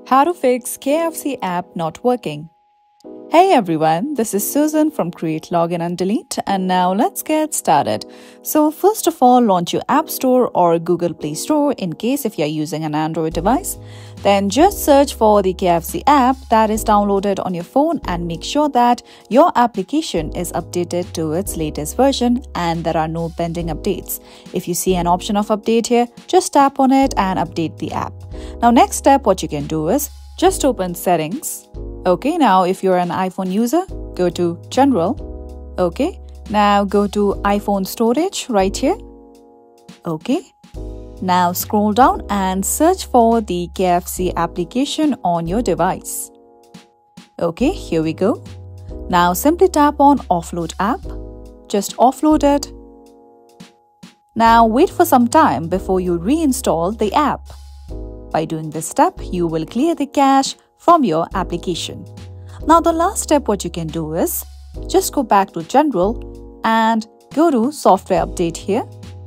How to fix KFC app not working. Hey everyone, this is Susan from Create, Login and Delete, and now let's get started. So first of all, launch your App Store or Google Play Store in case if you're using an Android device. Then just search for the KFC app that is downloaded on your phone and make sure that your application is updated to its latest version and there are no pending updates. If you see an option of update here, just tap on it and update the app. Now next step, what you can do is just open Settings. Okay, now if you're an iPhone user, go to General. Okay, now go to iPhone Storage right here. Okay, now scroll down and search for the KFC application on your device. Okay, here we go. Now simply tap on Offload app. Just offload it. Now wait for some time before you reinstall the app. By doing this step, you will clear the cache from your application. Now the last step what you can do is just go back to General and go to Software Update here.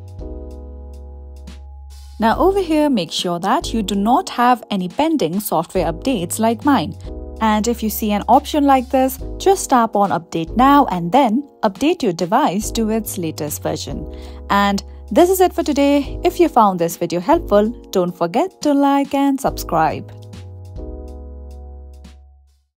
Now over here, make sure that you do not have any pending software updates like mine. And if you see an option like this, just tap on Update Now and then update your device to its latest version. And this is it for today. If you found this video helpful, don't forget to like and subscribe.